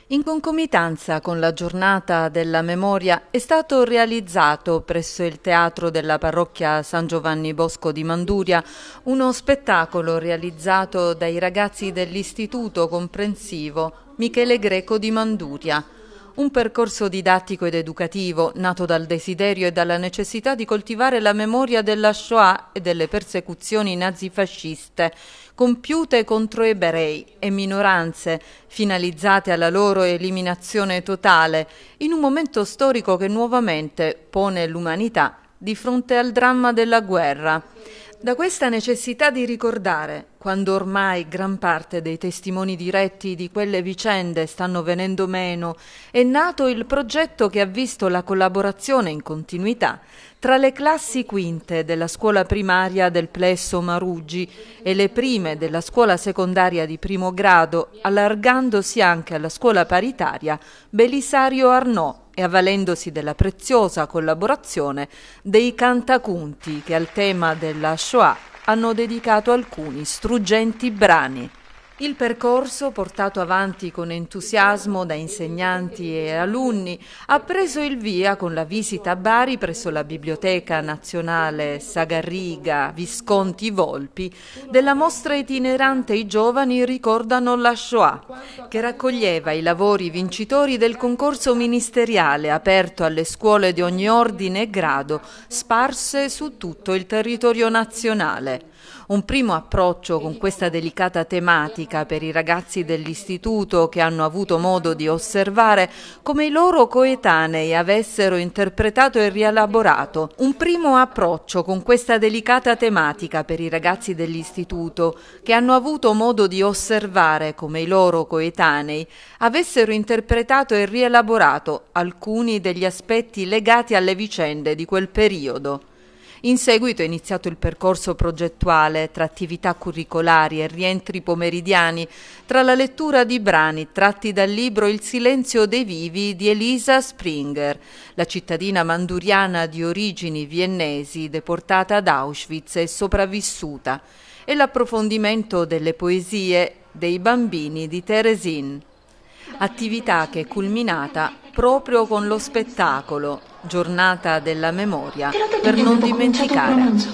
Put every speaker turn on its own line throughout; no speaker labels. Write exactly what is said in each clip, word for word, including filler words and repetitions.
In concomitanza con la giornata della memoria è stato realizzato presso il teatro della parrocchia San Giovanni Bosco di Manduria uno spettacolo realizzato dai ragazzi dell'Istituto Comprensivo Michele Greco di Manduria. Un percorso didattico ed educativo nato dal desiderio e dalla necessità di coltivare la memoria della Shoah e delle persecuzioni nazifasciste compiute contro ebrei e minoranze, finalizzate alla loro eliminazione totale, in un momento storico che nuovamente pone l'umanità di fronte al dramma della guerra. Da questa necessità di ricordare, quando ormai gran parte dei testimoni diretti di quelle vicende stanno venendo meno, è nato il progetto che ha visto la collaborazione in continuità tra le classi quinte della scuola primaria del Plesso Maruggi e le prime della scuola secondaria di primo grado, allargandosi anche alla scuola paritaria Belisario Arnaud e avvalendosi della preziosa collaborazione dei cantacunti che al tema della Shoah hanno dedicato alcuni struggenti brani. Il percorso, portato avanti con entusiasmo da insegnanti e alunni, ha preso il via con la visita a Bari presso la Biblioteca Nazionale Sagarriga Visconti Volpi della mostra itinerante I giovani ricordano la Shoah, che raccoglieva i lavori vincitori del concorso ministeriale aperto alle scuole di ogni ordine e grado sparse su tutto il territorio nazionale. Un primo approccio con questa delicata tematica per i ragazzi dell'istituto che hanno avuto modo di osservare come i loro coetanei avessero interpretato e rielaborato. Un primo approccio con questa delicata tematica per i ragazzi dell'istituto che hanno avuto modo di osservare come i loro coetanei avessero interpretato e rielaborato alcuni degli aspetti legati alle vicende di quel periodo. In seguito è iniziato il percorso progettuale tra attività curricolari e rientri pomeridiani, tra la lettura di brani tratti dal libro Il silenzio dei vivi di Elisa Springer, la cittadina manduriana di origini viennesi deportata ad Auschwitz e sopravvissuta, e l'approfondimento delle poesie dei bambini di Teresin. Attività che è culminata proprio con lo spettacolo Giornata della memoria per non dimenticare.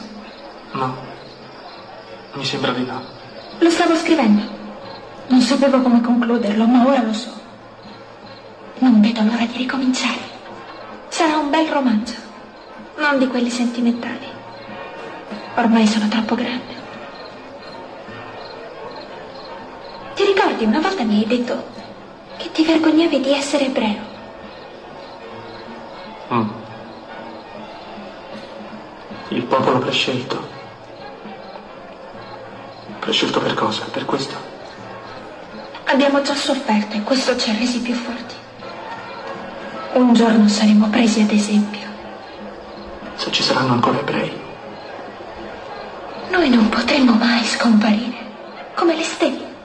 No, mi sembra di no.
Lo stavo scrivendo. Non sapevo come concluderlo, ma ora lo so. Non vedo l'ora di ricominciare. Sarà un bel romanzo, non di quelli sentimentali. Ormai sono troppo grande. Ti ricordi, una volta mi hai detto che ti vergognavi di essere ebreo?
Mm. Il popolo prescelto. Prescelto per cosa? Per questo?
Abbiamo già sofferto e questo ci ha resi più forti. Un giorno saremo presi ad esempio.
Se ci saranno ancora ebrei.
Noi non potremo mai scomparire, come le stelle.